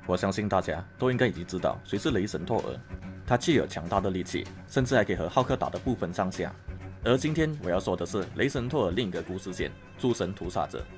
我相信大家都应该已经知道谁是雷神托尔，他具有强大的力气，甚至还可以和浩克打得不分上下。而今天我要说的是雷神托尔另一个故事线——诸神屠杀者。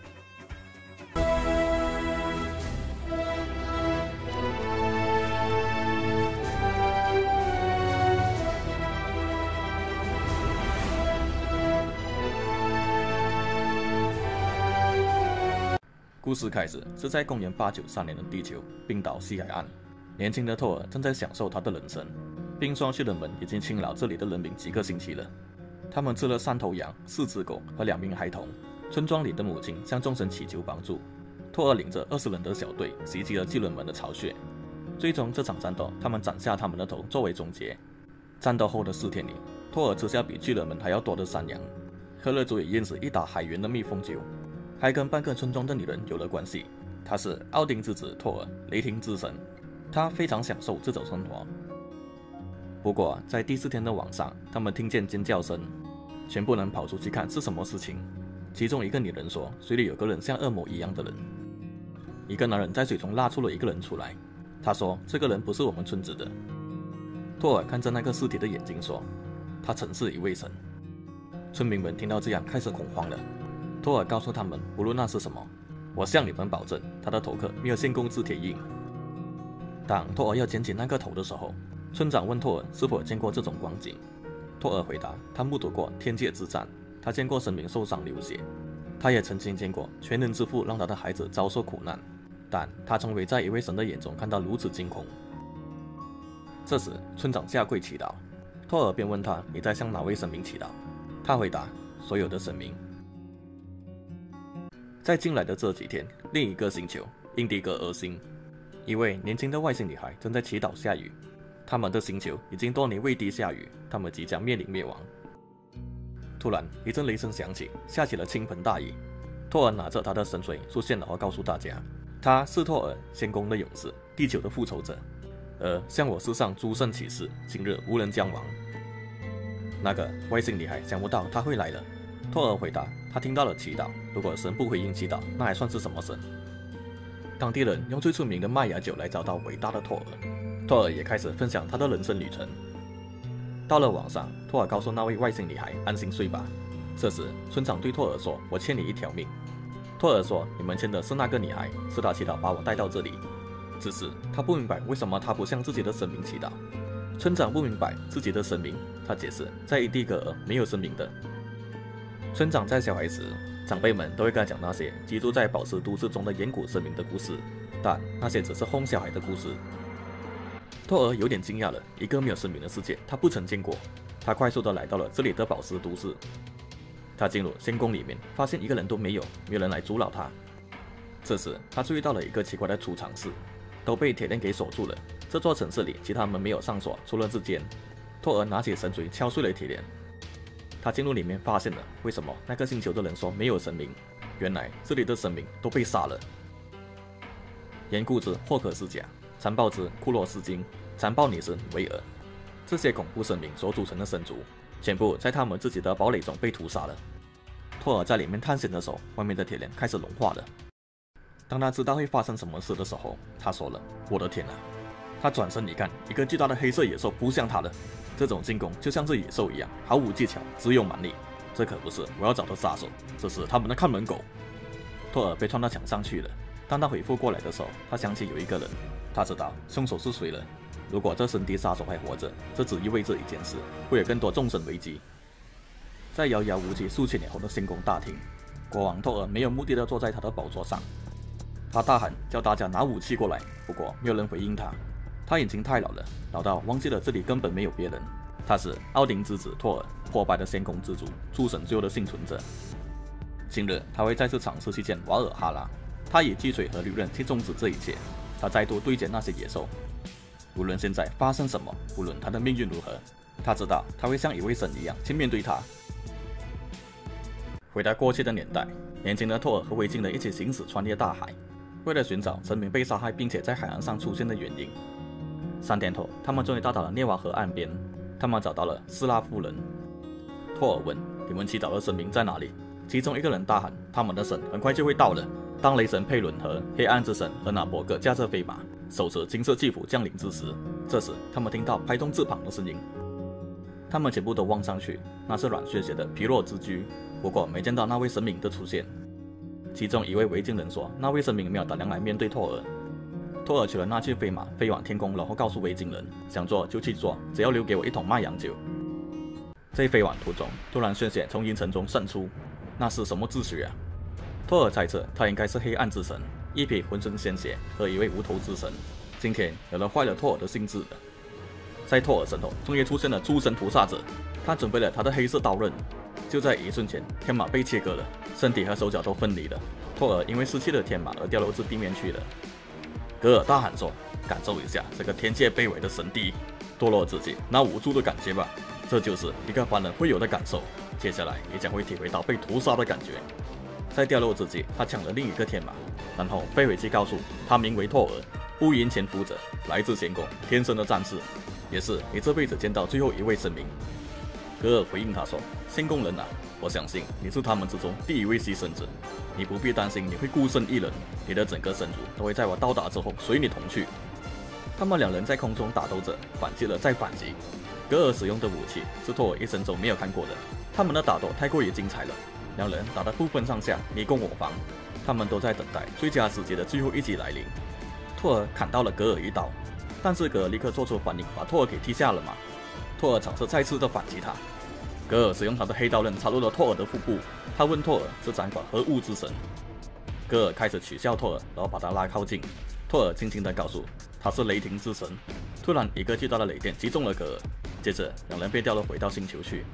故事开始是在公元893年的地球冰岛西海岸，年轻的托尔正在享受他的人生。冰霜雪人们已经侵扰这里的人民几个星期了，他们吃了3头羊、4只狗和2名孩童。村庄里的母亲向众神祈求帮助。托尔领着20人的小队袭击了巨人们的巢穴，最终这场战斗他们斩下他们的头作为终结。战斗后的4天里，托尔吃下比巨人们还要多的山羊，喝了足以淹死1打海员的蜜蜂酒，还跟半个村庄的女人有了关系。他是奥丁之子托尔，雷霆之神，他非常享受这种生活。不过在第4天的晚上，他们听见尖叫声，全部人跑出去看是什么事情。其中一个女人说，水里有个人像恶魔一样的人。一个男人在水中拉出了一个人出来，他说这个人不是我们村子的。托尔看着那个尸体的眼睛说，他曾是一位神。村民们听到这样开始恐慌了。托尔告诉他们，无论那是什么，我向你们保证，他的头壳没有仙公之铁印。当托尔要捡起那个头的时候，村长问托尔是否见过这种光景。托尔回答，他目睹过天界之战，他见过神明受伤流血，他也曾经见过全能之父让他的孩子遭受苦难，但他从未在一位神的眼中看到如此惊恐。这时村长下跪祈祷，托尔便问他，你在向哪位神明祈祷？他回答，所有的神明。在近来的这几天，另一个星球印第格尔星，一位年轻的外星女孩正在祈祷下雨。他们的星球已经多年未地下雨，他们即将面临灭亡。突然一阵雷声响起，下起了倾盆大雨。托尔拿着他的神锤出现了，而告诉大家，他是托尔，仙宫的勇士，地球的复仇者，而向我世上诸圣起誓，今日无人将亡。那个外星女孩想不到他会来了。托尔回答，他听到了祈祷，如果神不回应祈祷，那还算是什么神？当地人用最出名的麦芽酒来找到伟大的托尔。托尔也开始分享他的人生旅程。到了晚上，托尔告诉那位外星女孩安心睡吧。这时村长对托尔说，我欠你1条命。托尔说，你们欠的是那个女孩，是她祈祷把我带到这里。只是他不明白为什么他不向自己的神明祈祷。村长不明白自己的神明，他解释，在印第格尔没有神明的。村长在小孩时，长辈们都会跟他讲那些居住在宝石都市中的远古神明的故事，但那些只是哄小孩的故事。托尔有点惊讶了，一个没有神明的世界他不曾见过。他快速地来到了这里的宝石都市。他进入仙宫里面，发现一个人都没有，没有人来阻挠他。这时他注意到了一个奇怪的储藏室，都被铁链给锁住了。这座城市里其他门没有上锁，除了这间。托尔拿起神锤敲碎了铁链。他进入里面，发现了为什么那个星球的人说没有神明，原来这里的神明都被杀了。严固之霍克斯甲，残暴之库洛斯金，残暴女神维尔，这些恐怖神明所组成的神族，全部在他们自己的堡垒中被屠杀了。托尔在里面探险的时候，外面的铁链开始融化了。当他知道会发生什么事的时候，他说了，我的天啊！他转身一看，一个巨大的黑色野兽扑向他了。这种进攻就像是野兽一样，毫无技巧，只有蛮力。这可不是我要找的杀手，这是他们的看门狗。托尔被撞到墙上去了。当他恢复过来的时候，他想起有一个人，他知道凶手是谁了。如果这神邸杀手还活着，这只意味着一件事，会有更多众神危机。在遥遥无期数千年后的仙宫大厅，国王托尔没有目的地坐在他的宝座上。他大喊叫大家拿武器过来，不过没有人回应他。他已经太老了，老到忘记了这里根本没有别人。他是奥丁之子托尔，破败的仙宫之主，诸神最后的幸存者。今日他会再次尝试去见瓦尔哈拉，他以巨锤和利刃去终止这一切。他再度对决那些野兽。无论现在发生什么，无论他的命运如何，他知道他会像一位神一样去面对他。回到过去的年代，年轻的托尔和维京人一起行驶穿越大海，为了寻找神明被杀害并且在海岸上出现的原因。3天后，他们终于到达了涅瓦河岸边。他们找到了斯拉夫人。托尔问：“你们祈祷的神明在哪里？”其中一个人大喊：“他们的神很快就会到了。”当雷神佩伦和黑暗之神和纳伯格驾着飞马手持金色巨斧降临之时，这时他们听到拍动翅膀的声音。他们全部都望上去，那是软血血的皮洛之居，不过没见到那位神明的出现。其中一位维京人说，那位神明没有胆量来面对托尔。托尔取了那具飞马，飞往天空，然后告诉维京人，想做就去做，只要留给我一桶麦芽酒。在飞往途中，突然血血从阴沉中渗出，那是什么秩序啊？托尔猜测他应该是黑暗之神，一匹浑身鲜血和一位无头之神。今天有人坏了托尔的心智了。在托尔身后，终于出现了诸神屠杀者，他准备了他的黑色刀刃。就在一瞬间，天马被切割了，身体和手脚都分离了。托尔因为失去了天马而掉落至地面去了。格尔大喊说：“感受一下这个天界卑微的神帝堕落自己那无助的感觉吧，这就是一个凡人会有的感受。接下来你将会体会到被屠杀的感觉。”在掉落之际，他抢了另一个天马，然后飞回去告诉他名为托尔，乌云潜伏者，来自仙宫，天生的战士，也是你这辈子见到最后一位神明。格尔回应他说：“仙宫人啊，我相信你是他们之中第一位牺牲者，你不必担心你会孤身一人，你的整个神族都会在我到达之后随你同去。”他们两人在空中打斗着，反击了再反击。格尔使用的武器是托尔一生中没有看过的，他们的打斗太过于精彩了。两人打得不分上下，你攻我防，他们都在等待最佳时节的最后一击来临。托尔砍到了格尔一刀，但是格尔立刻做出反应，把托尔给踢下了马。托尔尝试再次的反击他，格尔使用他的黑刀刃插入了托尔的腹部。他问托尔是掌管何物之神。格尔开始取笑托尔，然后把他拉靠近。托尔轻轻地告诉他是雷霆之神。突然，一个巨大的雷电击中了格尔，接着两人被掉了回到星球去。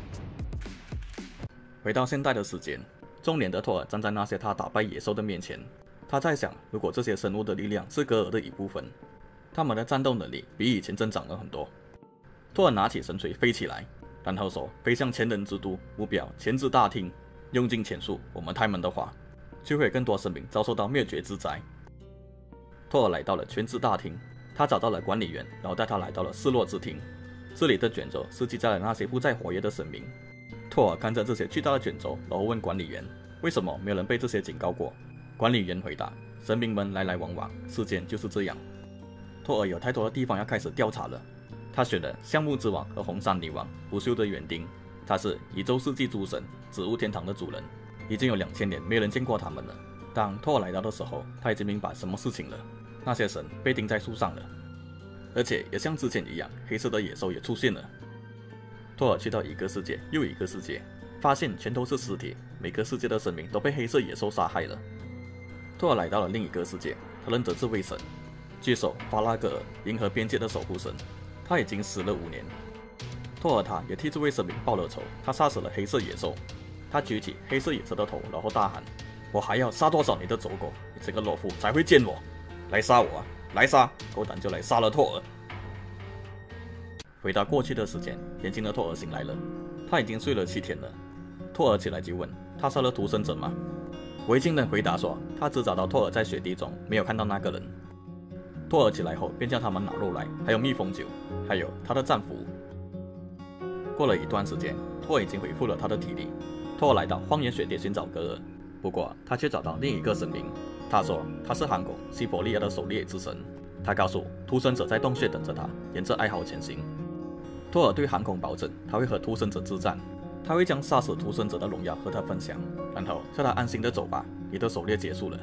回到现代的时间，中年的托尔站在那些他打败野兽的面前。他在想，如果这些生物的力量是格尔的一部分，他们的战斗能力比以前增长了很多。托尔拿起神锤飞起来，然后说飞向前人之都，目标前之大厅，用尽前述我们他们的话，就会更多生命遭受到灭绝之灾。托尔来到了前之大厅，他找到了管理员，然后带他来到了失落之厅。这里的卷轴是记载了那些不再活跃的神明。托尔看着这些巨大的卷轴，然后问管理员，为什么没有人被这些警告过？管理员回答，神明们来来往往，世间就是这样。托尔有太多的地方要开始调查了。他选了橡木之王和红山女王，不朽的园丁。他是宇宙世纪诸神，植物天堂的主人，已经有2000年没人见过他们了。当托尔来到的时候，他已经明白什么事情了，那些神被钉在树上了，而且也像之前一样，黑色的野兽也出现了。托尔去到一个世界又一个世界，发现全都是尸体，每个世界的神明都被黑色野兽杀害了。托尔来到了另一个世界，他认得这位神，巨兽法拉格尔，银河边界的守护神，他已经死了5年。托尔他也替这位神明报了仇，他杀死了黑色野兽。他举起黑色野兽的头，然后大喊：“我还要杀多少你的走狗，你这个懦夫才会见我！来杀我啊，来杀！够胆就来杀了托尔！”回到过去的时间，年轻的托尔醒来了，他已经睡了7天了。托尔起来就问：“他杀了屠神者吗？”维京人回答说：“他只找到托尔在雪地中，没有看到那个人。”托尔起来后便叫他们拿肉来，还有蜜蜂酒，还有他的战俘。过了一段时间，托尔已经恢复了他的体力。托尔来到荒原雪地寻找格尔，不过他却找到另一个神明。他说他是航空西伯利亚的狩猎之神。他告诉屠神者在洞穴等着他，沿着哀嚎前行。托尔对航空保证，他会和屠神者之战，他会将杀死屠神者的荣耀和他分享，然后叫他安心的走吧，你的狩猎结束了。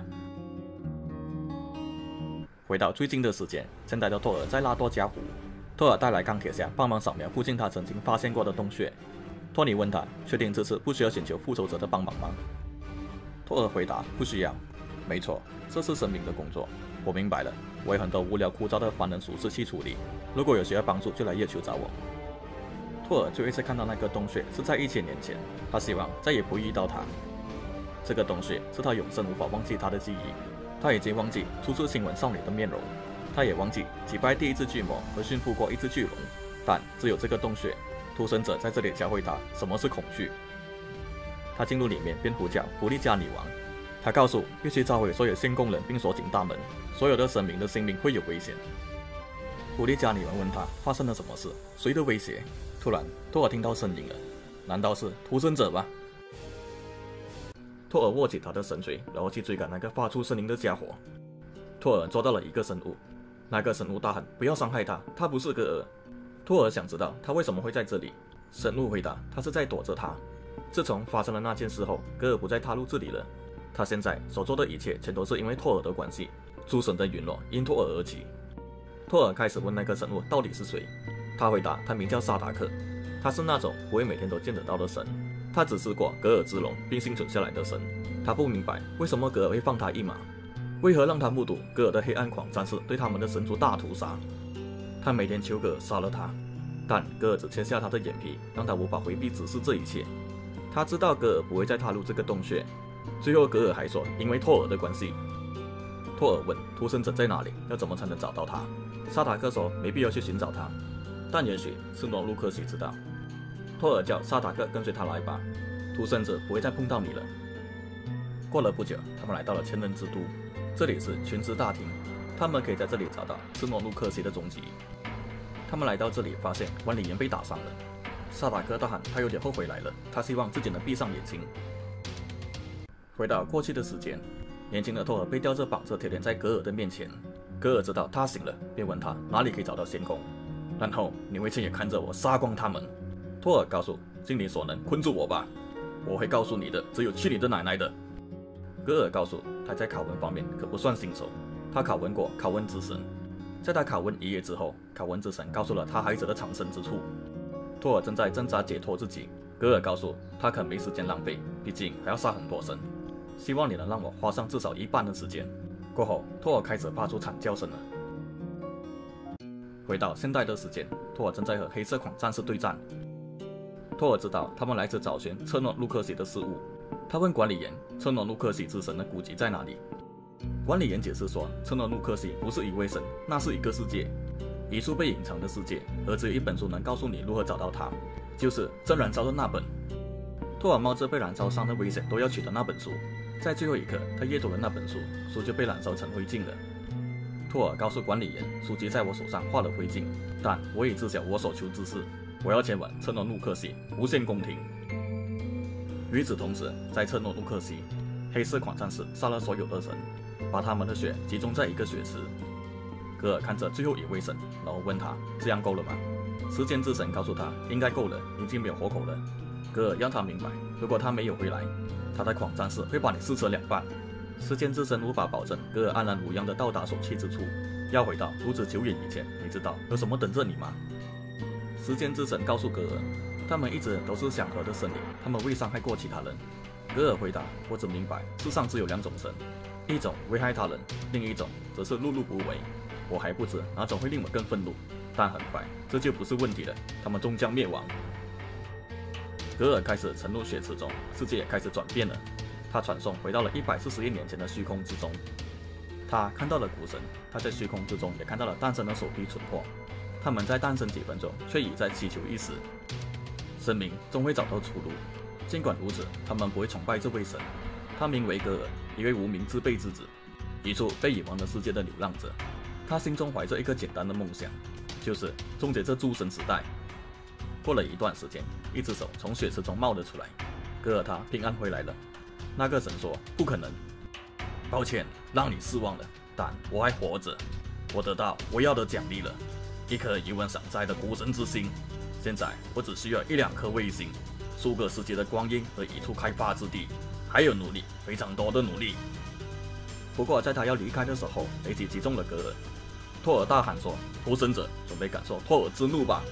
回到最近的时间，现在的托尔在拉多加湖。托尔带来钢铁侠帮忙扫描附近他曾经发现过的洞穴。托尼问他，确定这次不需要寻求复仇者的帮忙吗？托尔回答，不需要。没错，这是神明的工作。我明白了，我有很多无聊枯燥的凡人俗事去处理，如果有需要帮助就来月球找我。托尔最后一次看到那个洞穴是在1000年前，他希望再也不会遇到他。这个洞穴是他永生无法忘记他的记忆，他已经忘记初次亲吻少女的面容，他也忘记击败第一只巨魔和驯服过一只巨龙，但只有这个洞穴，屠神者在这里教会他什么是恐惧。他进入里面便呼叫弗利加女王，他告诉必须召回所有仙宫人并锁紧大门，所有的神明的性命会有危险。弗利加女王问他发生了什么事，谁的威胁？突然托尔听到声音了，难道是屠神者吗？托尔握起他的神锤，然后去追赶那个发出声音的家伙。托尔捉到了一个生物， 那个神物大喊：“不要伤害他，他不是戈尔。”托尔想知道他为什么会在这里。神物回答：“他是在躲着他。自从发生了那件事后，戈尔不再踏入这里了。他现在所做的一切全都是因为托尔的关系。诸神的陨落因托尔而起。”托尔开始问那个神物到底是谁。他回答：“他名叫萨达克，他是那种不会每天都见得到的神。他只是过戈尔之龙并幸存下来的神。他不明白为什么戈尔会放他一马。”为何让他目睹戈尔的黑暗狂战士对他们的神族大屠杀？他每天求戈尔杀了他，但戈尔只切下他的眼皮，让他无法回避直视这一切。他知道戈尔不会再踏入这个洞穴。最后戈尔还说，因为托尔的关系。托尔问屠生者在哪里，要怎么才能找到他？萨达克说没必要去寻找他，但也许斯诺路克西知道。托尔叫萨达克跟随他来吧，屠生者不会再碰到你了。过了不久，他们来到了千人之都。这里是群师大厅，他们可以在这里找到斯诺路克西的踪迹。他们来到这里，发现管理员被打伤了。萨达克大喊，他有点后悔来了，他希望自己能闭上眼睛。回到过去的时间，年轻的托尔被吊着绑着铁链在戈尔的面前。戈尔知道他醒了，便问他哪里可以找到仙宫，然后你会亲眼看着我杀光他们。托尔告诉尽你所能困住我吧，我会告诉你的只有去你的奶奶的。戈尔告诉他在拷问方面可不算新手，他拷问过拷问之神。在他拷问一夜之后，拷问之神告诉了他孩子的藏身之处。托尔正在挣扎解脱自己，戈尔告诉他可没时间浪费，毕竟还要杀很多神，希望你能让我花上至少一半的时间。过后，托尔开始发出惨叫声了。回到现代的时间，托尔正在和黑色狂战士对战。托尔知道他们来自找寻策诺路克西的事物。他问管理员策诺路克西之神的古籍在哪里。管理员解释说，策诺路克西不是一位神，那是一个世界，一处被隐藏的世界，而只有一本书能告诉你如何找到它，就是真燃烧的那本。托尔冒着被燃烧伤的危险都要取得那本书，在最后一刻他阅读了那本书，书就被燃烧成灰烬了。托尔告诉管理员，书籍在我手上化了灰烬，但我已知晓我所求之事，我要前往策诺路克西，无限宫廷。与此同时，在策诺路克西，黑色狂战士杀了所有的神，把他们的血集中在一个血池。戈尔看着最后一位神，然后问他：“这样够了吗？”时间之神告诉他：“应该够了，已经没有活口了。”戈尔让他明白，如果他没有回来，他的狂战士会把你撕成两半。时间之神无法保证戈尔安然无恙地到达所去之处。要回到如此久远以前，你知道有什么等着你吗？时间之神告诉戈尔，他们一直都是祥和的生灵，他们未伤害过其他人。戈尔回答：“我只明白世上只有两种神，一种危害他人，另一种则是碌碌无为。我还不知哪种会令我更愤怒，但很快这就不是问题了，他们终将灭亡。”戈尔开始沉入血池中，世界也开始转变了。他传送回到了140亿年前的虚空之中。他看到了古神，他在虚空之中也看到了诞生的首批存货。他们在诞生几分钟，却已在祈求一时。神明终会找到出路。尽管如此，他们不会崇拜这位神。他名为戈尔，一位无名之辈之子，一处被遗忘的世界的流浪者。他心中怀着一个简单的梦想，就是终结这诸神时代。过了一段时间，一只手从血池中冒了出来。戈尔他平安回来了。那个神说：“不可能，抱歉，让你失望了，但我还活着。我得到我要的奖励了，一颗一问赏灾的古神之心。现在我只需要1-2颗卫星，数个世界的光阴和一处开发之地，还有努力，非常多的努力。”不过在他要离开的时候，雷击击中了戈尔。托尔大喊说：“屠神者，准备感受托尔之怒吧！”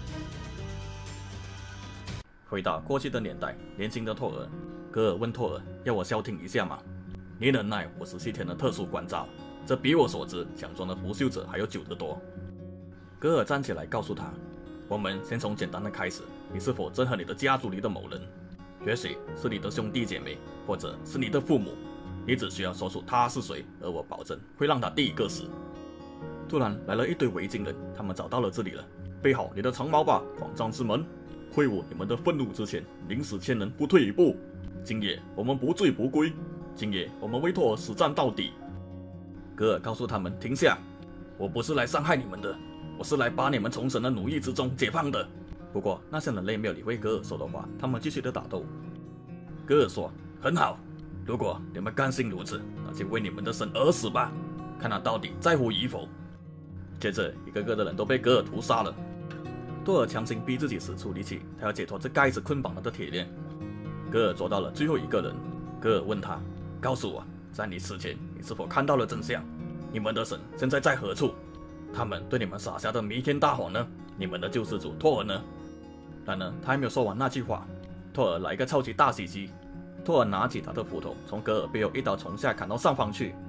回到过去的年代，年轻的托尔，戈尔问托尔：“要我消停一下吗？你忍耐我17天的特殊关照，这比我所知想中的不朽者还要久得多。”戈尔站起来告诉他：“我们先从简单的开始，你是否憎恨你的家族里的某人？也许是你的兄弟姐妹，或者是你的父母。你只需要说出他是谁，而我保证会让他第一个死。”突然来了一堆维京人，他们找到了这里了。备好你的长矛吧，狂战士们！挥舞你们的愤怒之前，宁死千人，不退一步。今夜我们不醉不归，今夜我们为托尔死战到底。戈尔告诉他们停下，我不是来伤害你们的，我是来把你们从神的奴役之中解放的。不过那些人类没有理会戈尔说的话，他们继续的打斗。戈尔说：“很好，如果你们甘心如此，那就为你们的神而死吧，看他到底在乎与否。” 接着一个个的人都被格尔屠杀了。托尔强行逼自己使出力气，他要解脱这该死捆绑他的铁链。格尔捉到了最后一个人，格尔问他：“告诉我，在你死前，你是否看到了真相？你们的神现在在何处？他们对你们撒下的弥天大谎呢？你们的救世主托尔呢？”然而他还没有说完那句话，托尔来一个超级大袭击。托尔拿起他的斧头，从格尔背后一刀从下砍到上方去。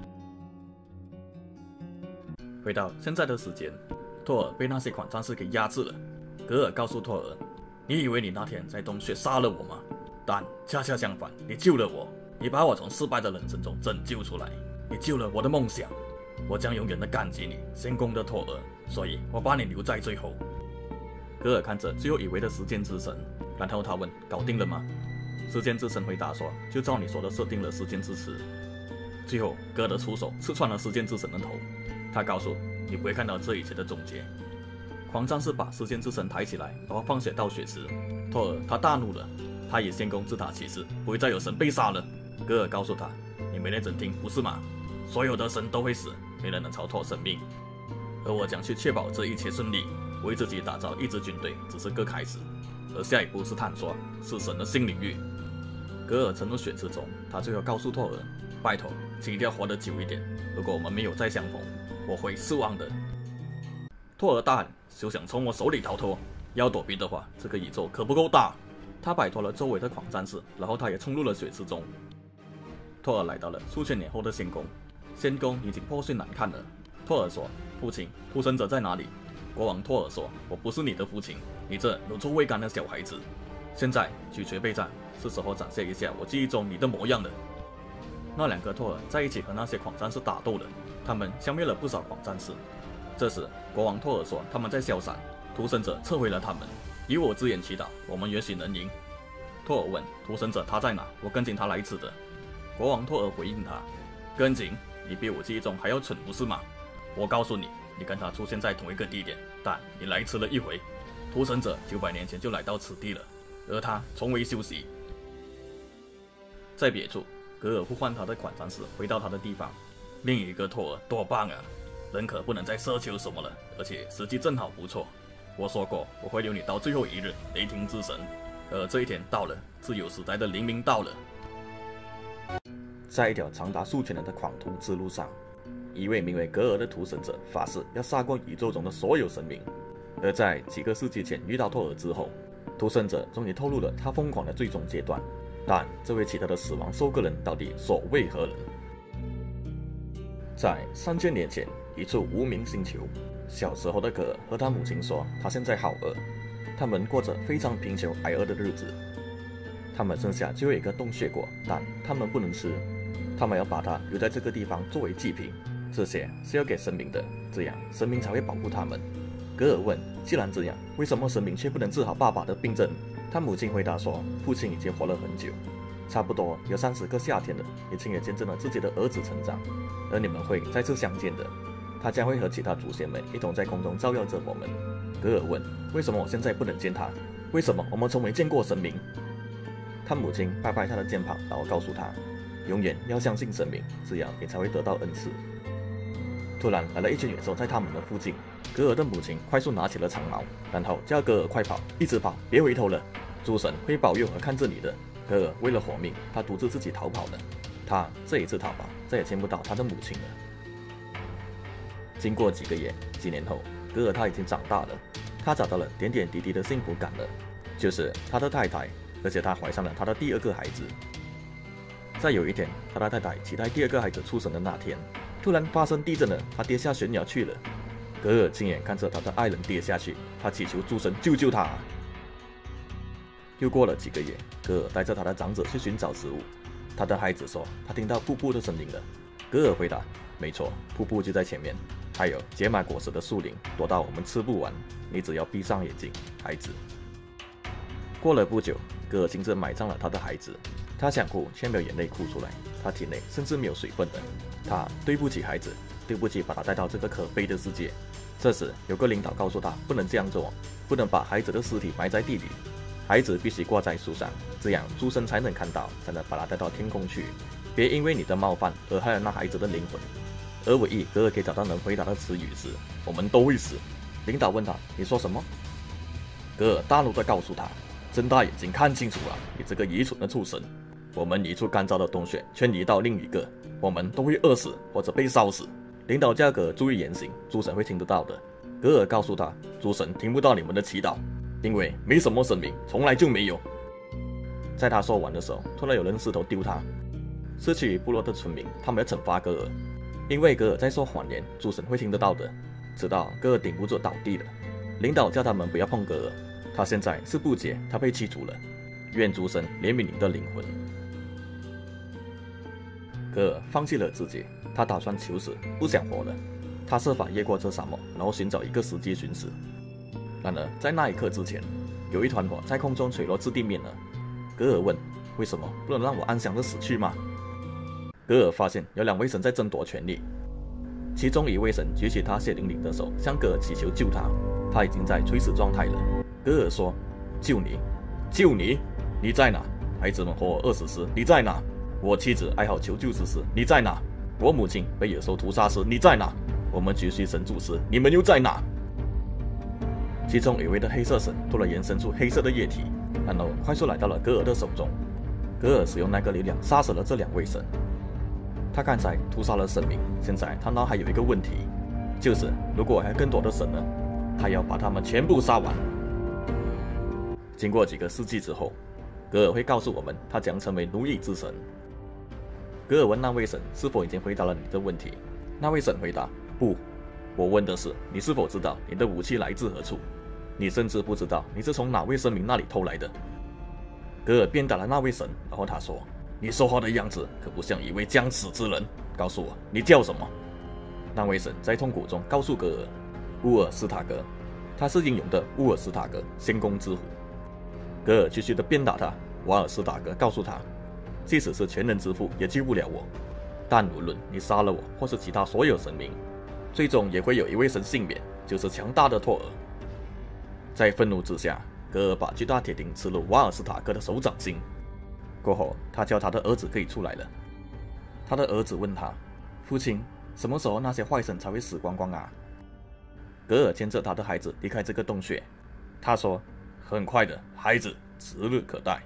回到现在的时间，托尔被那些狂战士给压制了。格尔告诉托尔：“你以为你那天在洞穴杀了我吗？但恰恰相反，你救了我，你把我从失败的人生中拯救出来，你救了我的梦想。我将永远的感激你，先攻的托尔，所以我把你留在最后。”格尔看着最后一位的时间之神，然后他问：“搞定了吗？”时间之神回答说：“就照你说的设定了时间之池。”最后，格尔的出手刺穿了时间之神的头。他告诉：“你不会看到这一切的终结。”狂战士把时间之神抬起来，然后放血到血池。托尔他大怒了，他以先攻自塔其事，不会再有神被杀了。格尔告诉他：“你没认真听，不是吗？所有的神都会死，没人能逃脱生命。而我将去确保这一切顺利。为自己打造一支军队只是个开始，而下一步是探索，是神的新领域。”格尔沉入血池中，他最后告诉托尔：“拜托，请一定要活得久一点。如果我们没有再相逢，我会失望的。”托尔大喊：“休想从我手里逃脱！要躲避的话，这个宇宙可不够大。”他摆脱了周围的狂战士，然后他也冲入了血池中。托尔来到了数千年后的仙宫，仙宫已经破碎难看了。托尔说：“父亲，屠神者在哪里？”国王托尔说：“我不是你的父亲，你这乳臭未干的小孩子。现在举锤备战，是时候展现一下我记忆中你的模样了。”那两个托尔在一起和那些狂战士打斗了，他们消灭了不少狂战士。这时，国王托尔说他们在消散，屠神者撤回了他们。以我之言祈祷，我们也许能赢。托尔问：“屠神者他在哪？我跟紧他来迟的。”国王托尔回应他：“跟紧？你比我记忆中还要蠢，不是吗？我告诉你，你跟他出现在同一个地点，但你来迟了一回。屠神者900年前就来到此地了，而他从未休息。”在别处，格尔呼唤他的狂战士回到他的地方。另一个托尔多棒啊！人可不能再奢求什么了，而且时机正好不错。我说过我会留你到最后一日，雷霆之神。而这一天到了，自由时代的黎明到了。在一条长达数千年的狂屠之路上，一位名为格尔的屠神者发誓要杀光宇宙中的所有神明。而在几个世纪前遇到托尔之后，屠神者终于透露了他疯狂的最终阶段。但这位奇特的死亡收割人到底所为何人？在3000年前，一处无名星球，小时候的格尔和他母亲说，他现在好饿。他们过着非常贫穷挨饿的日子。他们剩下最后一个洞穴果，但他们不能吃，他们要把它留在这个地方作为祭品。这些是要给神明的，这样神明才会保护他们。格尔问：“既然这样，为什么神明却不能治好爸爸的病症？”他母亲回答说：“父亲已经活了很久，差不多有30个夏天了，也亲眼见证了自己的儿子成长，而你们会再次相见的。他将会和其他祖先们一同在空中照耀着我们。”格尔问：“为什么我现在不能见他？为什么我们从没见过神明？”他母亲拍拍他的肩膀，然后告诉他：“永远要相信神明，这样你才会得到恩赐。”突然来了一群野兽在他们的附近，格尔的母亲快速拿起了长矛，然后叫格尔快跑，一直跑，别回头了，诸神会保佑和看着你的。格尔为了活命，他独自自己逃跑了。他这一次逃跑，再也见不到他的母亲了。经过几个月、几年后，格尔他已经长大了，他找到了点点滴滴的幸福感了，就是他的太太，而且他怀上了他的第2个孩子。在有一天，他的太太期待第2个孩子出生的那天，突然发生地震了，他跌下悬崖去了。格尔亲眼看着他的爱人跌下去，他祈求诸神救救他。又过了几个月，格尔带着他的长子去寻找食物。他的孩子说，他听到瀑布的声音了。格尔回答：“没错，瀑布就在前面，还有结满果实的树林，多到我们吃不完。你只要闭上眼睛，孩子。”过了不久，格尔亲自埋葬了他的孩子。他想哭，却没有眼泪哭出来，他体内甚至没有水分了。他对不起孩子，对不起把他带到这个可悲的世界。这时，有个领导告诉他，不能这样做，不能把孩子的尸体埋在地里，孩子必须挂在树上，这样诸神才能看到，才能把他带到天空去。别因为你的冒犯而害了那孩子的灵魂。 而唯一格尔可以找到能回答的词语是“我们都会死”。领导问他：“你说什么？”格尔大怒地告诉他：“睁大眼睛看清楚了，你这个愚蠢的畜生！我们一处干燥的洞穴迁移到另一个，我们都会饿死或者被烧死。”领导叫格尔注意言行，诸神会听得到的。格尔告诉他：“诸神听不到你们的祈祷，因为没什么神明，从来就没有。”在他说完的时候，突然有人石头丢他。失去部落的村民，他们要惩罚格尔，因为格尔在说谎言，诸神会听得到的。直到格尔顶不住倒地了，领导叫他们不要碰格尔，他现在是不解他被驱逐了。愿诸神怜悯你的灵魂。格尔放弃了自己，他打算求死，不想活了。他设法越过这沙漠，然后寻找一个时机寻死。然而在那一刻之前，有一团火在空中垂落至地面了。格尔问：“为什么不能让我安详的死去吗？”格尔发现有2位神在争夺权力，其中一位神举起他血淋淋的手，向格尔祈求救他。他已经在垂死状态了。格尔说：“救你，救你！你在哪？孩子们活我饿死时，你在哪？我妻子哀嚎求救之时，你在哪？我母亲被野兽屠杀时，你在哪？我们举起神柱时，你们又在哪？”其中一位的黑色神突然延伸出黑色的液体，然后快速来到了格尔的手中。格尔使用那个力量杀死了这2位神。他刚才屠杀了神明，现在他脑海有一个问题，就是如果还有更多的神呢？他要把他们全部杀完。经过几个世纪之后，格尔会告诉我们他将成为奴役之神。格尔问那位神是否已经回答了你的问题，那位神回答：“不，我问的是你是否知道你的武器来自何处？你甚至不知道你是从哪位神明那里偷来的。”格尔鞭打了那位神，然后他说：“你说话的样子可不像一位将死之人，告诉我你叫什么？”那位神在痛苦中告诉格尔：“乌尔斯塔格，他是英勇的乌尔斯塔格，仙宫之虎。”格尔继续的鞭打他。瓦尔斯塔格告诉他：“即使是全能之父也救不了我，但无论你杀了我或是其他所有神明，最终也会有一位神幸免，就是强大的托尔。”在愤怒之下，格尔把巨大铁钉刺入瓦尔斯塔格的手掌心。过后，他叫他的儿子可以出来了。他的儿子问他：“父亲，什么时候那些坏神才会死光光啊？”格尔牵着他的孩子离开这个洞穴。他说：“很快的，孩子，指日可待。”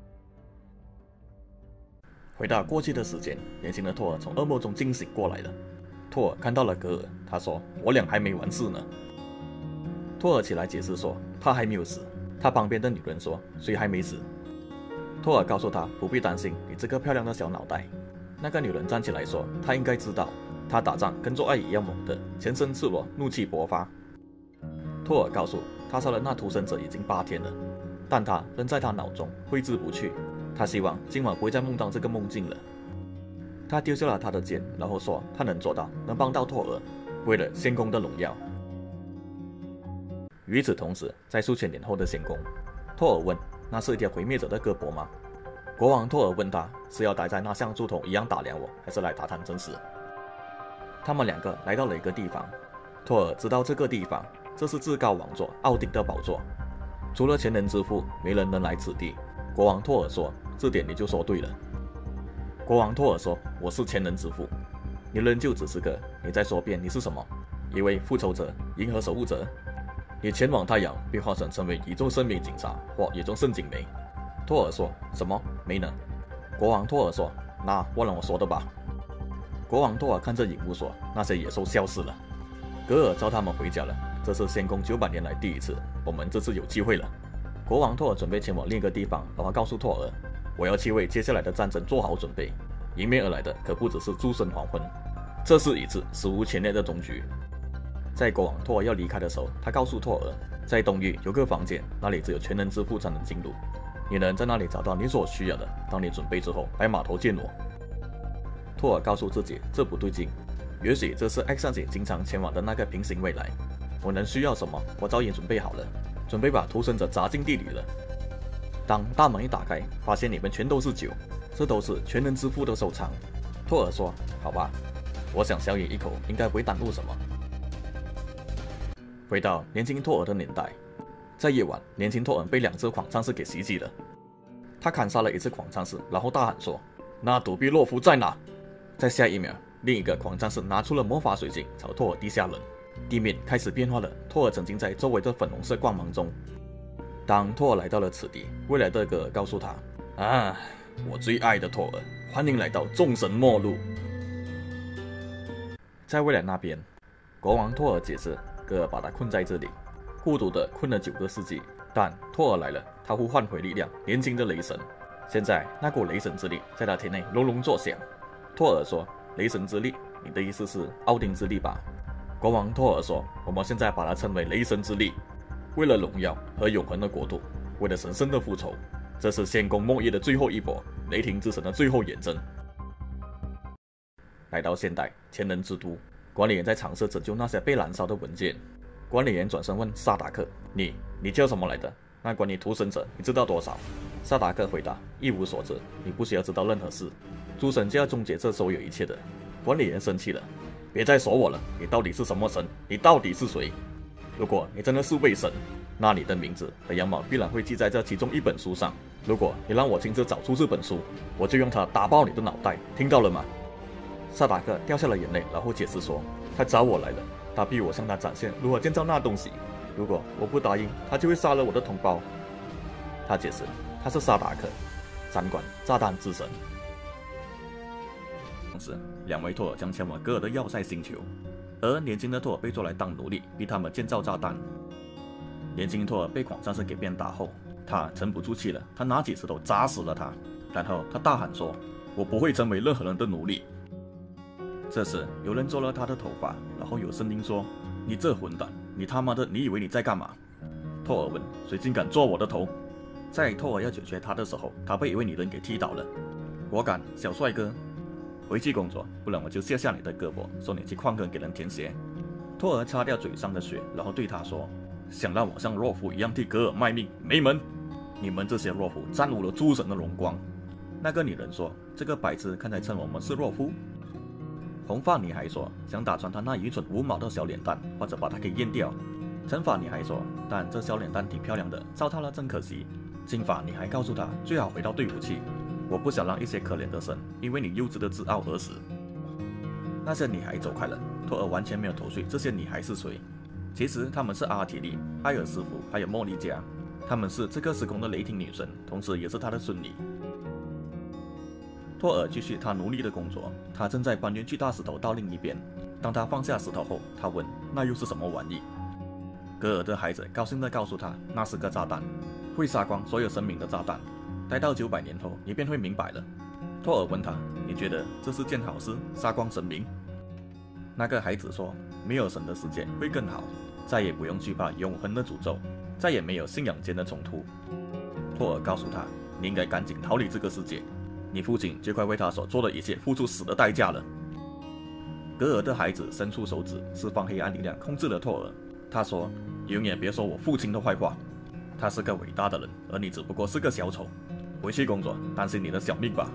回到过去的时间，年轻的托尔从噩梦中惊醒过来了。托尔看到了格尔，他说：“我俩还没完事呢。”托尔起来解释说：“他还没有死。”他旁边的女人说：“谁还没死？”托尔告诉他：“不必担心，你这个漂亮的小脑袋。”那个女人站起来说：“她应该知道，他打仗跟做爱一样猛的，全身赤裸，怒气勃发。”托尔告诉他杀了那屠神者已经8天了，但他仍在他脑中挥之不去。他希望今晚不会再梦到这个梦境了。他丢下了他的剑，然后说他能做到，能帮到托尔，为了仙宫的荣耀。与此同时，在数千年后的仙宫，托尔问：“那是一条毁灭者的胳膊吗？”国王托尔问他：“是要待在那像猪头一样打量我，还是来打探真实？”他们2个来到了一个地方。托尔知道这个地方，这是至高王座奥丁的宝座，除了全能之父，没人能来此地。国王托尔说：“这点你就说对了。”国王托尔说：“我是全能之父。”你仍旧只是个，你再说遍你是什么？一位复仇者，银河守护者？你前往太阳，并化身成为宇宙生命警察或宇宙圣警梅。托尔说：“什么？没能？”国王托尔说：“那忘了我说的吧。”国王托尔看着荧幕说：“那些野兽消失了。”格尔召他们回家了。这是仙宫900年来第一次，我们这次有机会了。国王托尔准备前往另一个地方，然后告诉托尔：“我要去为接下来的战争做好准备。迎面而来的可不只是诸神黄昏，这是一次史无前例的终局。”在国王托尔要离开的时候，他告诉托尔，在东域有个房间，那里只有全能之父才能进入。你能在那里找到你所需要的。当你准备之后，来码头见我。托尔告诉自己，这不对劲，也许这是 X 战警经常前往的那个平行未来。我能需要什么？我早已准备好了，准备把屠神者砸进地里了。当大门一打开，发现里面全都是酒，这都是全能之父的收藏。托尔说：“好吧，我想小饮一口，应该不会耽误什么。”回到年轻托尔的年代，在夜晚，年轻托尔被2只狂战士给袭击了。他砍杀了1只狂战士，然后大喊说：“那独臂洛夫在哪？”在下一秒， 另一个狂战士拿出了魔法水晶朝托尔滴下冷。地面开始变化了，托尔沉浸在周围的粉红色光芒中。当托尔来到了此地，未来的戈尔告诉他：“啊，我最爱的托尔，欢迎来到众神末路。”在未来那边，国王托尔解释，戈尔把他困在这里，孤独的困了9个世纪。但托尔来了，他呼唤回力量，年轻的雷神。现在那股雷神之力在他体内隆隆作响。托尔说：“雷神之力，你的意思是奥丁之力吧？”国王托尔说：“我们现在把它称为雷神之力，为了荣耀和永恒的国度，为了神圣的复仇，这是仙宫梦魇的最后一搏，雷霆之神的最后远征。”来到现代，前人之都，管理员在尝试拯救那些被燃烧的文件。管理员转身问萨达克：“你叫什么来的？那关于屠神者你知道多少？”萨达克回答：“一无所知，你不需要知道任何事。诸神就要终结这所有一切的。”管理员生气了：“别再说我了，你到底是什么神？你到底是谁？如果你真的是位神，那你的名字和样貌必然会记在这其中一本书上。如果你让我亲自找出这本书，我就用它打爆你的脑袋，听到了吗？”萨达克掉下了眼泪，然后解释说：“他找我来了，他逼我向他展现如何建造那东西。如果我不答应，他就会杀了我的同胞。”他解释，他是萨达克，掌管炸弹之神。同时，两位托尔将前往戈尔的要塞星球，而年轻的托尔被抓来当奴隶，逼他们建造炸弹。年轻托尔被狂战士给鞭打后，他沉不住气了，他拿起石头砸死了他，然后他大喊说：“我不会成为任何人的奴隶。”这时，有人捉了他的头发，然后有声音说：“你这混蛋，你他妈的，你以为你在干嘛？”托尔问：“谁竟敢捉我的头？”在托尔要解决他的时候，他被一位女人给踢倒了。“我敢，小帅哥，回去工作，不然我就卸下你的胳膊，送你去矿坑给人填鞋。”托尔擦掉嘴上的血，然后对他说：“想让我像懦夫一样替戈尔卖命？没门！你们这些懦夫玷污了诸神的荣光。”那个女人说：“这个白痴看来称我们是懦夫。”红发女孩说：“想打穿她那愚蠢无毛的小脸蛋，或者把它给阉掉。”橙发女孩说：“但这小脸蛋挺漂亮的，糟蹋了真可惜。”金发女孩告诉他：“最好回到队伍去，我不想让一些可怜的神因为你幼稚的自傲而死。”那些女孩走开了，托尔完全没有头绪这些女孩是谁。其实她们是阿提利、埃尔斯福还有莫莉加，她们是这个时空的雷霆女神，同时也是她的孙女。托尔继续他奴隶的工作，他正在搬运巨大石头到另一边。当他放下石头后，他问：“那又是什么玩意？”戈尔的孩子高兴地告诉他：“那是个炸弹，会杀光所有生命的炸弹。待到900年后，你便会明白了。”托尔问他：“你觉得这是件好事，杀光神明？”那个孩子说：“没有神的世界会更好，再也不用惧怕永恒的诅咒，再也没有信仰间的冲突。”托尔告诉他：“你应该赶紧逃离这个世界。你父亲就快为他所做的一切付出死的代价了。”戈尔的孩子伸出手指，释放黑暗力量，控制了托尔。他说：“永远别说我父亲的坏话，他是个伟大的人，而你只不过是个小丑。回去工作，担心你的小命吧。”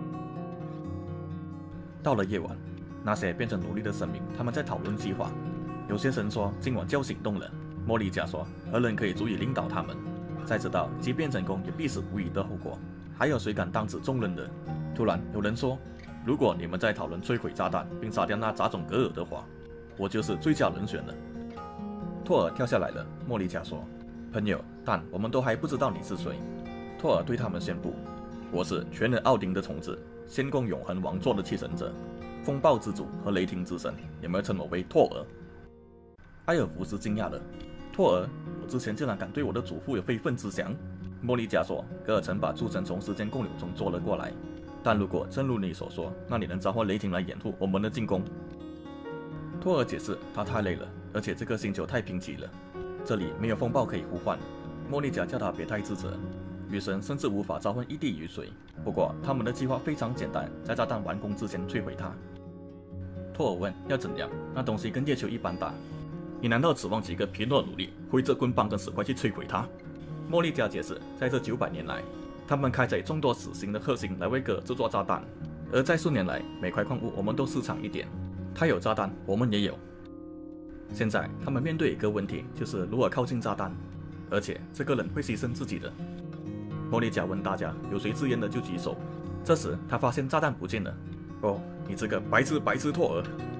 到了夜晚，那些变成奴隶的神明，他们在讨论计划。有些神说今晚就要行动了。莫莉加说何人可以足以领导他们，再知道即便成功也必死无疑的后果。还有谁敢担此重任的？突然有人说：“如果你们在讨论摧毁炸弹并杀掉那杂种戈尔的话，我就是最佳人选了。”托尔跳下来了。莫莉加说：“朋友，但我们都还不知道你是谁。”托尔对他们宣布：“我是全能奥丁的宠子，仙宫永恒王座的继承者，风暴之主和雷霆之神，有没有称我为托尔？”埃尔弗斯惊讶了：“托尔，我之前竟然敢对我的祖父有非分之想。”莫莉加说：“戈尔曾把诸神从时间共流中捉了过来，但如果正如你所说，那你能召唤雷霆来掩护我们的进攻。”托尔解释：“他太累了，而且这个星球太贫瘠了，这里没有风暴可以呼唤。”莫莉加叫他别太自责，雨神甚至无法召唤一滴雨水。不过他们的计划非常简单，在炸弹完工之前摧毁它。托尔问：“要怎样？那东西跟月球一般大，你难道指望几个皮诺奴隶挥着棍棒跟石块去摧毁它？”莫莉加解释，在这900年来，他们开采众多死星的核心来为戈尔制作炸弹，而在数年来，每块矿物我们都市场一点。他有炸弹，我们也有。现在他们面对一个问题，就是如何靠近炸弹，而且这个人会牺牲自己的。莫莉加问大家，有谁自愿的就举手。这时他发现炸弹不见了。哦， 你这个白痴托尔！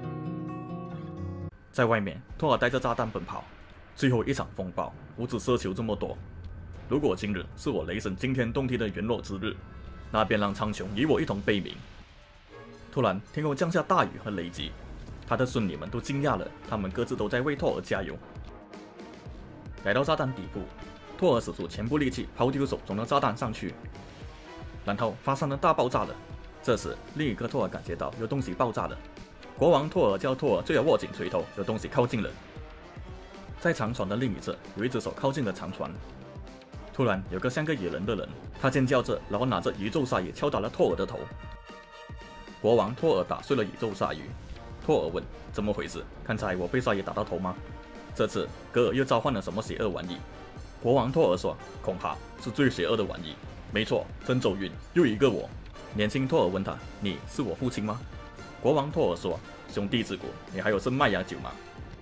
在外面，托尔带着炸弹奔跑。最后一场风暴，我只奢求这么多。如果今日是我雷神惊天动地的陨落之日，那便让苍穹与我一同悲鸣。突然，天空降下大雨和雷击，他的孙女们都惊讶了，他们各自都在为托尔加油。来到炸弹底部，托尔使出全部力气抛丢手中的炸弹上去，然后发生了大爆炸了。这时，另一个托尔感觉到有东西爆炸了。国王托尔叫托尔最好握紧锤头，有东西靠近了。在长船的另一侧，有一只手靠近了长船。突然，有个像个野人的人，他尖叫着，然后拿着宇宙鲨鱼敲打了托尔的头。国王托尔打碎了宇宙鲨鱼。托尔问：“怎么回事？刚才我被鲨鱼打到头吗？”这次，格尔又召唤了什么邪恶玩意？国王托尔说：“恐怕是最邪恶的玩意。”没错，真走运，又一个我。年轻托尔问他：“你是我父亲吗？”国王托尔说：“兄弟之国，你还有生麦芽酒吗？”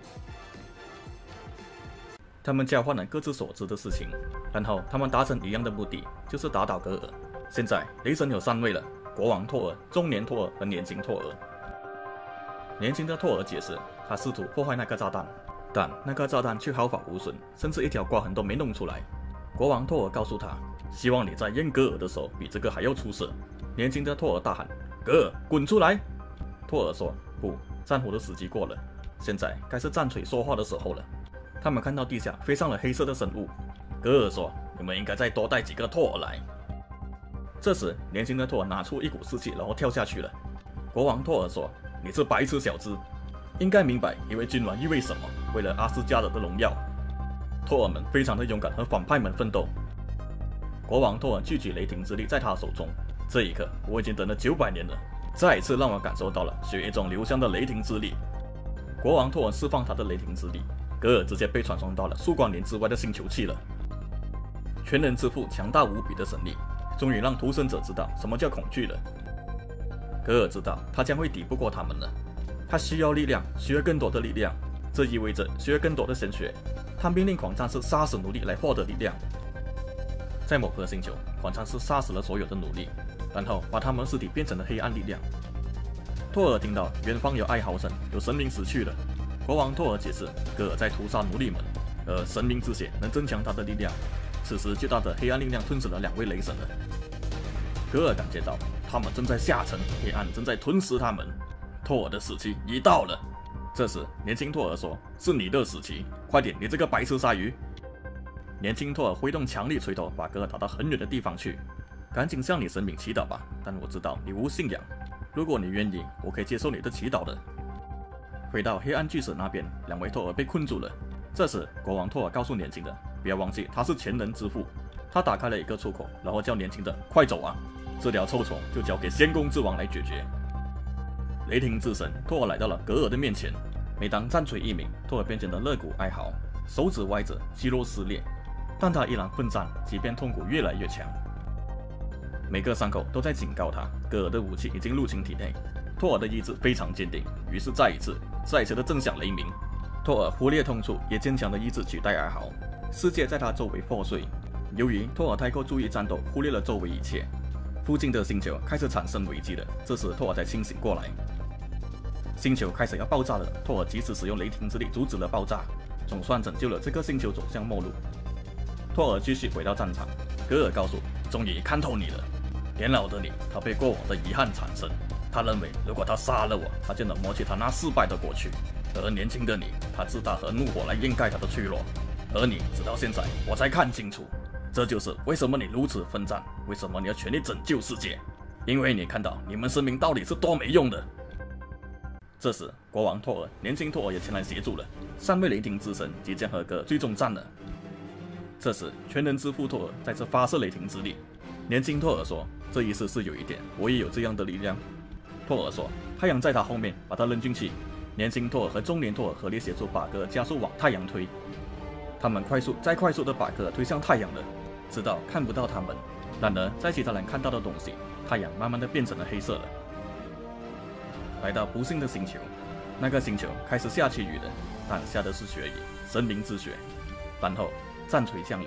他们交换了各自所知的事情，然后他们达成一样的目的，就是打倒格尔。现在雷神有3位了：国王托尔、中年托尔和年轻托尔。年轻的托尔解释，他试图破坏那个炸弹，但那个炸弹却毫发无损，甚至一条刮痕都没弄出来。国王托尔告诉他：“希望你在验格尔的时候比这个还要出色。”年轻的托尔大喊：“格尔，滚出来！”托尔说：“不，战火的时机过了，现在该是战锤说话的时候了。”他们看到地下飞上了黑色的生物。格尔说：“你们应该再多带几个托尔来。”这时，年轻的托尔拿出一股士气，然后跳下去了。国王托尔说：“你这白痴小子，应该明白一位君王意味什么。为了阿斯加德的荣耀，托尔们非常的勇敢，和反派们奋斗。”国王托尔聚集雷霆之力在他手中。这一刻，我已经等了900年了，再一次让我感受到了血液中流香的雷霆之力。国王托尔释放他的雷霆之力，格尔直接被传送到了数光年之外的星球去了。全能之父强大无比的神力，终于让屠神者知道什么叫恐惧了。格尔知道他将会抵不过他们了，他需要力量，需要更多的力量，这意味着需要更多的鲜血。他命令狂战士杀死奴隶来获得力量。在某个星球，狂战士杀死了所有的奴隶，然后把他们尸体变成了黑暗力量。托尔听到远方有哀嚎声，有神明死去了。国王托尔解释，格尔在屠杀奴隶们，而神明之血能增强他的力量。此时，巨大的黑暗力量吞噬了2位雷神了。格尔感觉到他们正在下沉，黑暗正在吞噬他们。托尔的死期已到了。这时，年轻托尔说：“是你的死期，快点，你这个白痴鲨鱼！”年轻托尔挥动强力锤头，把格尔打到很远的地方去。赶紧向你神明祈祷吧，但我知道你无信仰。如果你愿意，我可以接受你的祈祷的。回到黑暗巨石那边，2位托尔被困住了。这时，国王托尔告诉年轻的，不要忘记他是全能之父。他打开了一个出口，然后叫年轻的快走啊！这条臭虫就交给仙宫之王来解决。雷霆之神托尔来到了格尔的面前。每当战锤一鸣，托尔便觉得肋骨哀嚎，手指歪着，肌肉撕裂，但他依然奋战，即便痛苦越来越强。每个伤口都在警告他，格尔的武器已经入侵体内。托尔的意志非常坚定，于是再一次的震响雷鸣。托尔忽略痛处，也坚强的意志取代哀嚎。世界在他周围破碎。由于托尔太过注意战斗，忽略了周围一切，附近的星球开始产生危机了。这时托尔才清醒过来，星球开始要爆炸了。托尔及时使用雷霆之力阻止了爆炸，总算拯救了这个星球走向末路。托尔继续回到战场，格尔告诉：“终于看透你了。年老的你，他被过往的遗憾缠身。他认为，如果他杀了我，他就能抹去他那失败的过去。而年轻的你，他自大和怒火来掩盖他的脆弱。而你，直到现在，我才看清楚，这就是为什么你如此奋战，为什么你要全力拯救世界，因为你看到你们神明到底是多没用的。”这时，国王托尔、年轻托尔也前来协助了。3位雷霆之神即将和格尔最终战了。这时，全能之父托尔再次发射雷霆之力。年轻托尔说：“这意思是有一点，我也有这样的力量。”托尔说：“太阳在他后面，把他扔进去。”年轻托尔和中年托尔合力协助把格尔加速往太阳推。他们再快速地把格尔推向太阳了，直到看不到他们。然而，在其他人看到的东西，太阳慢慢地变成了黑色了。来到不幸的星球，那个星球开始下起雨了，但下的是雪雨，神明之雪。然后战锤降临，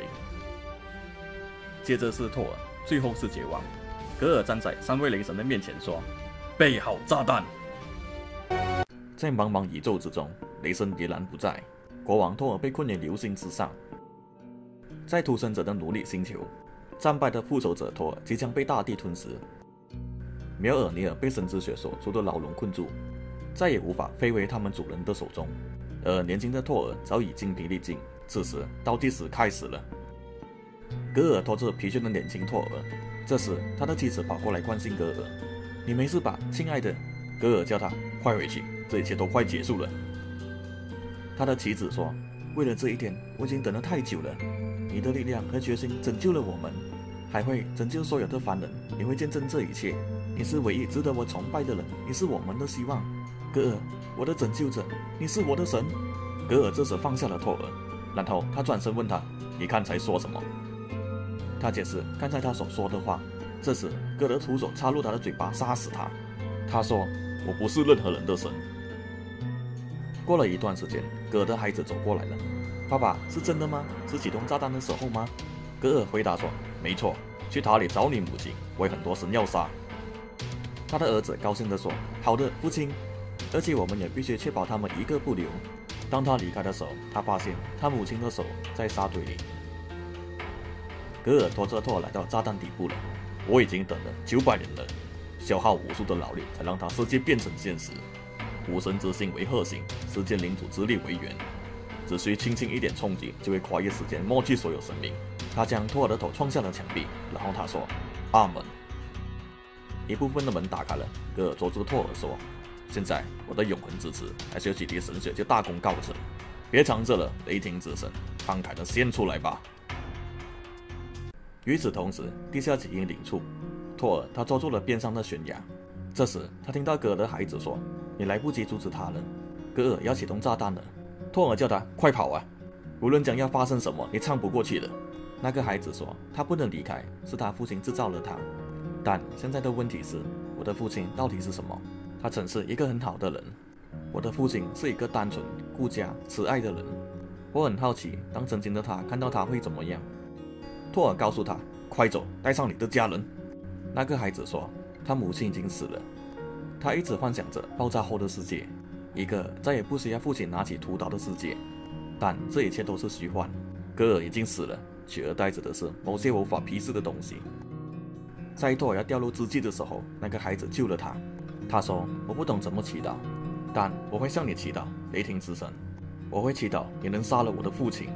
接着是托尔，最后是绝望。格尔站在3位雷神的面前说：“ 备好炸弹。 在茫茫宇宙之中，雷神已然不在，国王托尔被困于流星之上。在屠神者的奴隶星球，战败的复仇者托尔即将被大地吞噬。苗尔尼尔被神之血所出的牢笼困住，再也无法飞回他们主人的手中。而年轻的托尔早已精疲力尽，此时倒计时开始了。格尔拖着疲倦的年轻托尔，这时他的妻子跑过来关心格尔：“你没事吧，亲爱的？”格尔叫他快回去，这一切都快结束了。他的妻子说：“为了这一天，我已经等了太久了。你的力量和决心拯救了我们，还会拯救所有的凡人。你会见证这一切。你是唯一值得我崇拜的人，你是我们的希望。格尔，我的拯救者，你是我的神。”格尔这时放下了托尔，然后他转身问他：“你刚才说什么？”他解释刚才他所说的话。这时，格尔徒手插入他的嘴巴，杀死他。他说：“我不是任何人的神。”过了一段时间，格尔的孩子走过来了。“爸爸，是真的吗？是启动炸弹的时候吗？”格尔回答说：“没错，去塔里找你母亲，我有很多神要杀。”他的儿子高兴地说：“好的，父亲。而且我们也必须确保他们一个不留。”当他离开的时候，他发现他母亲的手在沙堆里。格尔拖着托尔来到炸弹底部了。“我已经等了900年了，消耗无数的劳力才让他世界变成现实。无神之心为核心，时间领主之力为源，只需轻轻一点冲击，就会跨越时间，抹去所有生命。”他将托尔的头撞向了墙壁，然后他说：“阿门。”一部分的门打开了，格尔捉住托尔说：“现在我的永恒之子还需要几滴神血就大功告成，别藏着了，雷霆之神，慷慨的献出来吧。”与此同时，地下几英里处，托尔他抓住了边上的悬崖。这时，他听到格尔的孩子说：“你来不及阻止他了，格尔要启动炸弹了。”托尔叫他快跑啊！无论将要发生什么，你唱不过去的。那个孩子说：“他不能离开，是他父亲制造了他。但现在的问题是，我的父亲到底是什么？他曾是一个很好的人。我的父亲是一个单纯、顾家、慈爱的人。我很好奇，当曾经的他看到他会怎么样。”托尔告诉他：“快走，带上你的家人。”那个孩子说：“他母亲已经死了。他一直幻想着爆炸后的世界，一个再也不需要父亲拿起屠刀的世界。但这一切都是虚幻。格尔已经死了，取而代之的是某些无法批示的东西。”在托尔要掉入之际的时候，那个孩子救了他。他说：“我不懂怎么祈祷，但我会向你祈祷，雷霆之神。我会祈祷你能杀了我的父亲。”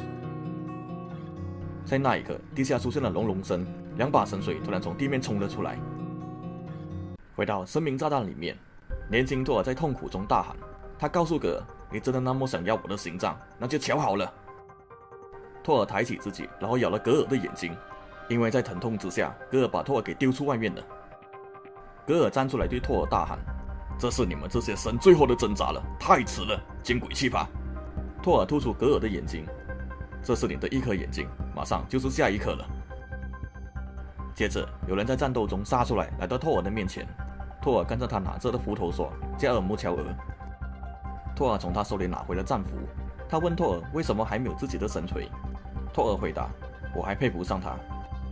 在那一刻，地下出现了隆隆声，2把神锤突然从地面冲了出来。回到生命炸弹里面，年轻托尔在痛苦中大喊：“他告诉格尔，你真的那么想要我的心脏，那就瞧好了。”托尔抬起自己，然后咬了格尔的眼睛，因为在疼痛之下，格尔把托尔给丢出外面了。格尔站出来对托尔大喊：“这是你们这些神最后的挣扎了，太迟了，见鬼去吧！”托尔吐出格尔的眼睛：“这是你的一颗眼睛，马上就是下一颗了。”接着，有人在战斗中杀出来，来到托尔的面前。托尔看着他拿着的斧头说：“加尔穆乔尔。”托尔从他手里拿回了战斧。他问托尔为什么还没有自己的神锤。托尔回答：“我还配不上他。”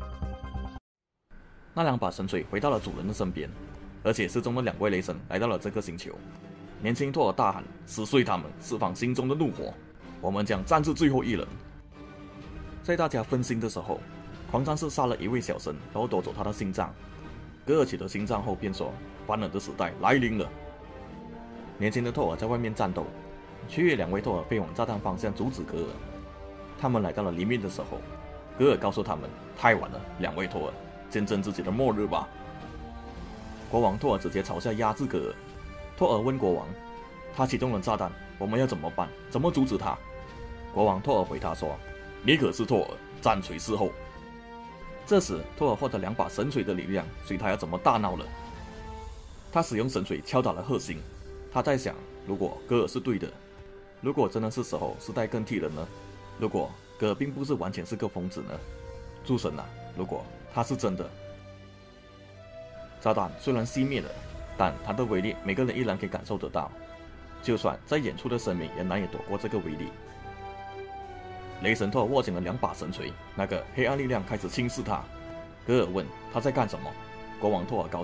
那2把神锤回到了主人的身边，而且失踪的2位雷神来到了这个星球。年轻托尔大喊：“撕碎他们，释放心中的怒火！我们将战至最后一人！”在大家分心的时候，狂战士杀了一位小神，然后夺走他的心脏。格尔取得心脏后便说：“凡人的时代来临了。”年轻的托尔在外面战斗，其余2位托尔飞往炸弹方向阻止格尔。他们来到了黎明的时候，格尔告诉他们：“太晚了，2位托尔，见证自己的末日吧。”国王托尔直接朝下压制格尔。托尔问国王：“他启动了炸弹，我们要怎么办？怎么阻止他？”国王托尔回他说：“你可是托尔，战锤侍候。”这时，托尔获得2把神锤的力量，随他要怎么大闹了。他使用神锤敲打了核心。他在想，如果格尔是对的，如果真的是时候时代更替了呢？如果格尔并不是完全是个疯子呢？诸神啊，如果他是真的。炸弹虽然熄灭了，但它的威力每个人依然可以感受得到，就算在远处的生命也难以躲过这个威力。雷神托尔握紧了2把神锤，那个黑暗力量开始侵蚀他。格尔问他在干什么，国王托尔告诉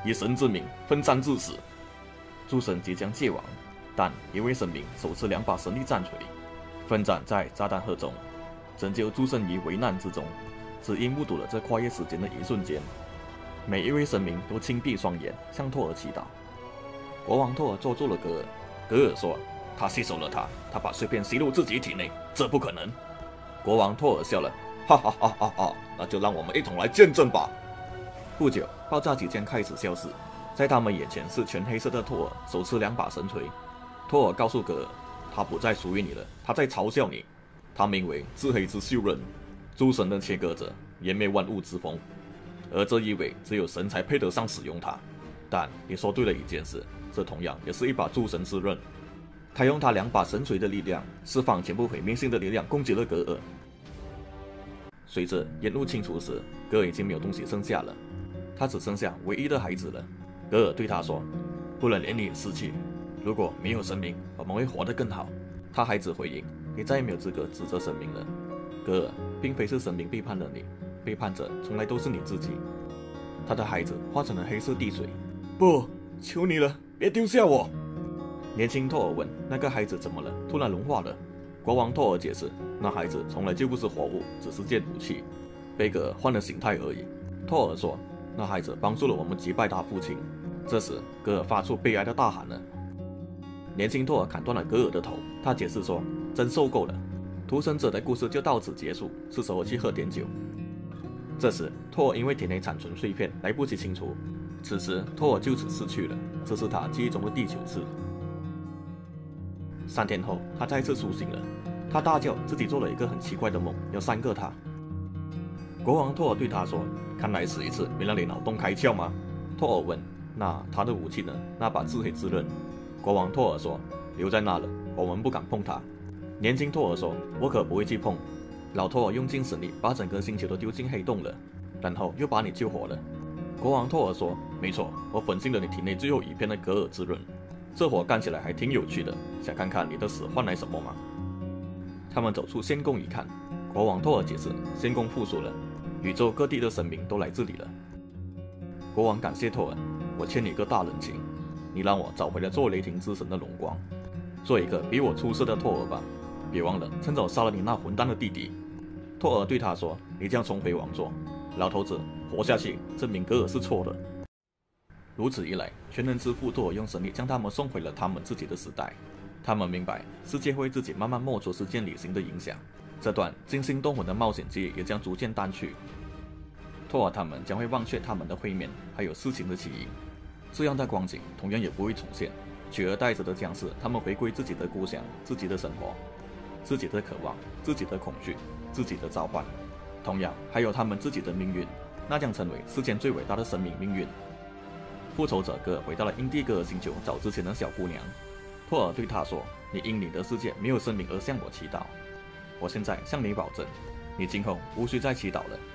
以神之名奋战至死。诸神即将界亡，但一位神明手持2把神力战锤，奋战在炸弹河中，拯救诸神于危难之中。只因目睹了这跨越时间的一瞬间，每一位神明都轻闭双眼，向托尔祈祷。国王托尔捉住了格尔，格尔说：“他吸收了他，他把碎片吸入自己体内，这不可能。”国王托尔笑了，哈哈哈哈哈！那就让我们一同来见证吧。不久，爆炸即将开始消失，在他们眼前是全黑色的托尔，手持2把神锤。托尔告诉格尔，他不再属于你了，他在嘲笑你。他名为至黑之秀刃，诸神的切割者，湮灭万物之风。而这意味只有神才配得上使用它。但你说对了一件事，这同样也是一把诸神之刃。他用他2把神锤的力量，释放全部毁灭性的力量，攻击了格尔。随着烟雾清除时，格尔已经没有东西剩下了，他只剩下唯一的孩子了。格尔对他说：“不能连你也失去，如果没有神明，我们会活得更好。”他孩子回应：“你再也没有资格指责神明了。格尔，并非是神明背叛了你，背叛者从来都是你自己。”他的孩子化成了黑色地水。不，求你了，别丢下我！年轻托尔问：“那个孩子怎么了？突然融化了？”国王托尔解释：“那孩子从来就不是活物，只是件武器，被格尔换了形态而已。”托尔说：“那孩子帮助了我们击败他父亲。”这时，格尔发出悲哀的大喊了。年轻托尔砍断了格尔的头，他解释说：“真受够了，屠神者的故事就到此结束，是时候去喝点酒。”这时，托尔因为体内残存碎片，来不及清除。此时，托尔就此逝去了，这是他记忆中的第9次。3天后，他再次苏醒了，他大叫自己做了一个很奇怪的梦，要3个他。国王托尔对他说：“看来死一次没让你脑洞开窍吗？”托尔问：“那他的武器呢？那把至黑之刃？”国王托尔说：“留在那了，我们不敢碰它。”年轻托尔说：“我可不会去碰。”老托尔用尽神力把整个星球都丢进黑洞了，然后又把你救活了。国王托尔说：“没错，我粉碎了你体内最后一片的格尔之刃，这活干起来还挺有趣的，想看看你的死换来什么吗？”他们走出仙宫一看，国王托尔解释：“仙宫复苏了，宇宙各地的神明都来这里了。”国王感谢托尔：“我欠你一个大人情，你让我找回了做雷霆之神的荣光，做一个比我出色的托尔吧。别忘了，趁早杀了你那混蛋的弟弟。”托尔对他说：“你将重回王座，老头子，活下去，证明格尔是错的。”如此一来，全能之父托尔用神力将他们送回了他们自己的时代。他们明白，世界会自己慢慢没收时间旅行的影响，这段惊心动魂的冒险记忆也将逐渐淡去。托尔他们将会忘却他们的会面，还有事情的起因。这样的光景同样也不会重现，取而代之的将是他们回归自己的故乡、自己的生活、自己的渴望、自己的恐惧、自己的召唤，同样还有他们自己的命运，那将成为世间最伟大的生命命运。复仇者格尔回到了因蒂格尔星球找之前的小姑娘。托尔对她说：“你因你的世界没有生命而向我祈祷，我现在向你保证，你今后无需再祈祷了。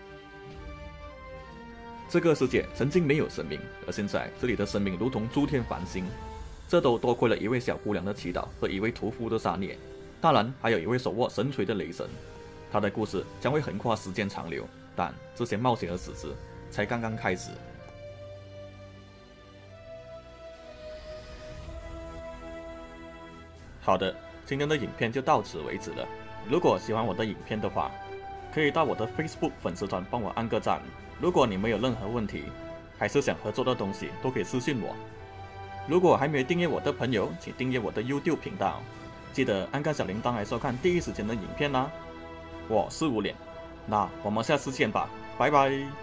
这个世界曾经没有生命，而现在这里的生命如同诸天繁星，这都多亏了一位小姑娘的祈祷和一位屠夫的杀孽，当然还有一位手握神锤的雷神。他的故事将会横跨时间长流，但这些冒险和史诗才刚刚开始。”好的，今天的影片就到此为止了。如果喜欢我的影片的话，可以到我的 Facebook 粉丝团帮我按个赞。如果你们有任何问题，还是想合作的东西，都可以私信我。如果还没有订阅我的朋友，请订阅我的 YouTube 频道，记得按个小铃铛来收看第一时间的影片啦。我是无脸，那我们下次见吧，拜拜。